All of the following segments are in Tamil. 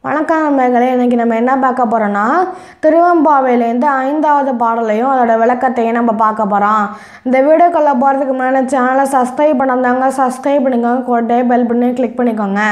வணக்கம் நண்பர்களே, இன்றைக்கி நம்ம என்ன பார்க்க போகிறோன்னா திருவெம்பாவையிலேருந்து 5வது பாடலையும் அதோட விளக்கத்தையும் நம்ம பார்க்க போகிறோம். இந்த வீடியோக்குள்ளே போகிறதுக்கு முன்னாடி சேனலை சப்ஸ்கிரைப் பண்ணாங்க, சப்ஸ்கிரைப் பண்ணிக்கோங்க, கூடவே பெல் பண்ணி கிளிக் பண்ணிக்கோங்க.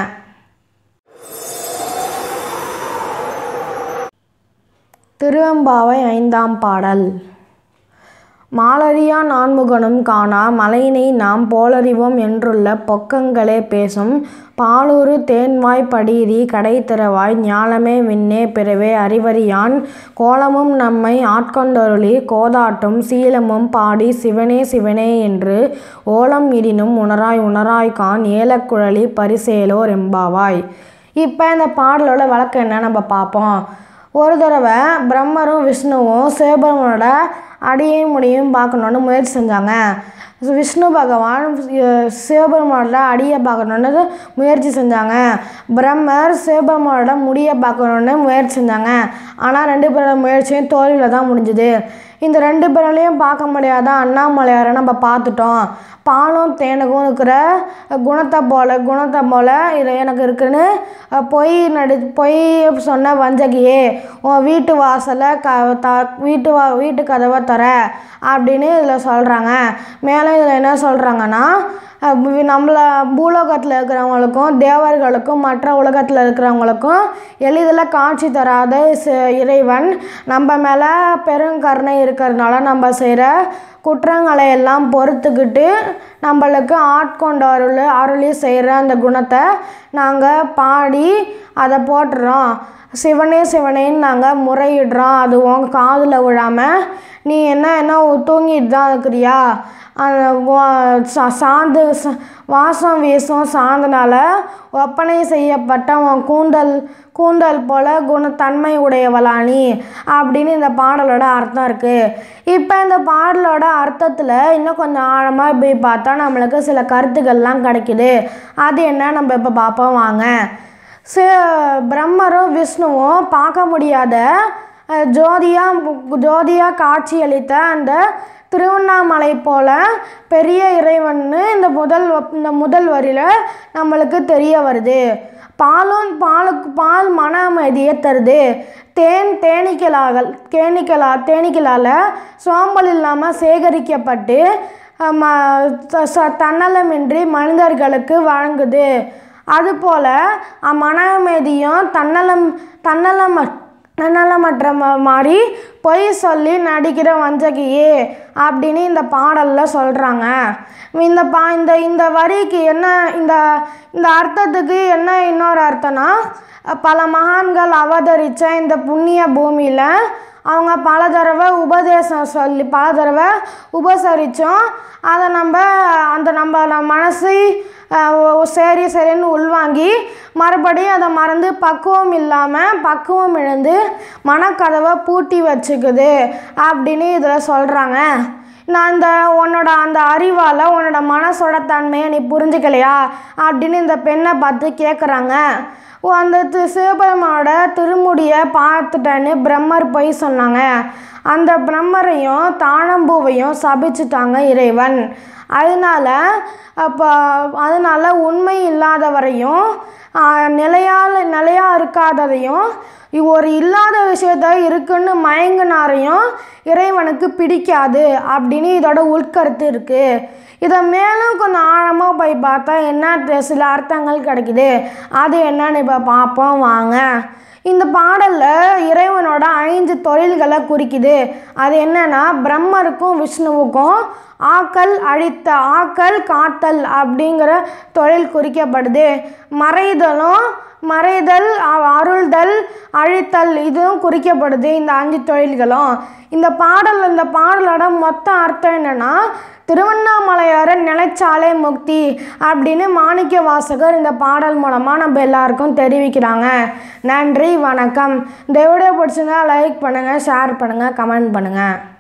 திருவெம்பாவை 5ஆம் பாடல். மாலறியா நான்முகனும் காணா மலையினை நாம் போலறிவோம் என்றுள்ள பொக்கங்களே பேசும் பாலுறு தேன்வாய் படியிரி கடைத்திறவாய் ஞாலமே விண்ணே பிறவே அறிவறியான் கோலமும் நம்மை ஆட்கொண்டருளி கோதாட்டும் சீலமும் பாடி சிவனே சிவனே என்று ஓலம் இடினும் உணராய் உணராய்கான் ஏலக்குழலி பரிசேலோர் எம்பாவாய். இப்போ இந்த பாடலோட வழக்கம் என்ன நம்ம பார்ப்போம். ஒரு தடவை பிரம்மரும் விஷ்ணுவும் சிவபெருமானோட அடியையும் முடியும் பார்க்கணுன்னு முயற்சி செஞ்சாங்க. விஷ்ணு பகவான் சிவபெருமானோட அடியை பார்க்கணுன்னு முயற்சி செஞ்சாங்க. பிரம்மர் சிவபெருமானோட முடியை பார்க்கணுன்னு முயற்சி செஞ்சாங்க. ஆனால் 2 பேரோட முயற்சியும் தோல்வியில் தான் முடிஞ்சுது. இந்த 2 பேராலையும் பார்க்க முடியாத அண்ணாமலையாரை நம்ம பார்த்துட்டோம். பாலும் தேனுக்கும் இருக்கிற குணத்தை போல் இது எனக்கு இருக்குன்னு பொய் சொன்ன வஞ்சகியே, உன் வீட்டு வாசலை வீட்டு கதவை தர அப்படின்னு இதில் சொல்கிறாங்க. மேலும் இதில் என்ன சொல்கிறாங்கன்னா, நம்மளை பூலோகத்தில் இருக்கிறவங்களுக்கும் தேவர்களுக்கும் மற்ற உலகத்தில் இருக்கிறவங்களுக்கும் எளிதில் காட்சி தராத இறைவன் நம்ம மேலே பெருங்கருணை இருக்கிறதுனால நம்ம செய்கிற குற்றங்களை எல்லாம் பொறுத்துக்கிட்டு நம்மளுக்கு ஆட்கொண்டு அருளி செய்கிற அந்த குணத்தை நாங்கள் பாடி அதை போட்டுறோம். சிவனே சிவனேன்னு நாங்கள் முறையிடுறோம். அது உங்கள் காதில் விழாமல் நீ என்ன தூங்கிட்டு தான் இருக்கிறியா? சாந்து வாசம் வீசும் சாந்தனால ஒப்பனை செய்யப்பட்ட உன் கூந்தல் போல குணத்தன்மை உடையவளானி அப்படின்னு இந்த பாடலோட அர்த்தம் இருக்குது. இப்போ இந்த பாடலோட அர்த்தத்தில் இன்னும் கொஞ்சம் ஆழமாக போய் பார்த்தா நம்மளுக்கு சில கருத்துக்கள்லாம் கிடைக்குது. அது என்ன நம்ம இப்போ பார்ப்போம் வாங்க. பிரம்மரும் விஷ்ணுவும் பார்க்க முடியாத ஜோதியாக காட்சியளித்த அந்த திருவண்ணாமலை போல பெரிய இறைவன்னு இந்த முதல் வரியில் நம்மளுக்கு தெரிய வருது. பால் மன அமைதியை தருது. தேனீக்களால் சோம்பல் இல்லாமல் சேகரிக்கப்பட்டு தன்னலமின்றி மனிதர்களுக்கு வழங்குது. அதுபோல் மன அமைதியும் தன்னலமற்ற மாதிரி பொய் சொல்லி நடிக்கிற வஞ்சகியே அப்படின்னு இந்த பாடலில் சொல்கிறாங்க. இந்த வரிக்கு என்ன இந்த அர்த்தத்துக்கு என்ன இன்னொரு அர்த்தம்னா, பல மகான்கள் அவதரித்த இந்த புண்ணிய பூமியில் அவங்க பல தடவை உபதேசம் சொல்லி பல தடவை உபசரித்தோம். அதை நம்ம மனசை சரின்னு உள்வாங்கி மறுபடியும் அதை மறந்து பக்குவம் இழந்து மனக்கதவை பூட்டி வச்சுக்குது அப்படின்னு இதில் சொல்கிறாங்க. நான் உன்னோட அந்த அறிவால் உன்னோட மனசோட தன்மையை நீ புரிஞ்சுக்கலையா அப்படின்னு இந்த பெண்ணை பார்த்து கேட்குறாங்க. அந்த சிவபெருமானோட திருமுடியை பார்த்துட்டேன்னு பிரம்மர் போய் சொன்னாங்க. அந்த பிரம்மரையும் தாழம்பூவையும் சபிச்சுட்டாங்க இறைவன். அதனால் உண்மை இல்லாதவரையும் நிலையாக இருக்காததையும் ஒரு இல்லாத விஷயத்த இருக்குன்னு மயங்கினாரையும் இறைவனுக்கு பிடிக்காது அப்படின்னு இதோட உட்கருத்து இருக்குது. இதை மேலும் கொஞ்சம் ஆழமாக போய் பார்த்தா என்ன சில அர்த்தங்கள் கிடைக்குது. அது என்னன்னு இப்போ பார்ப்போம் வாங்க. இந்த பாடலில் இறைவனோட 5 தொழில்களை குறிக்குது. அது என்னன்னா, பிரம்மருக்கும் விஷ்ணுவுக்கும் ஆக்கல் காத்தல் அப்படிங்கிற தொழில் குறிக்கப்படுது. மறைதல் அருள்தல் அழித்தல் இதுவும் குறிக்கப்படுது. இந்த 5 தொழில்களும் இந்த பாடலோட மொத்த அர்த்தம் என்னன்னா, திருவண்ணாமலையார நிலைச்சாலே முக்தி அப்படின்னு மாணிக்க வாசகர் இந்த பாடல் மூலமாக நம்ம எல்லாருக்கும் தெரிவிக்கிறாங்க. நன்றி, வணக்கம். இந்த வீடியோ பிடிச்சிருந்தா லைக் பண்ணுங்கள், ஷேர் பண்ணுங்கள், கமெண்ட் பண்ணுங்கள்.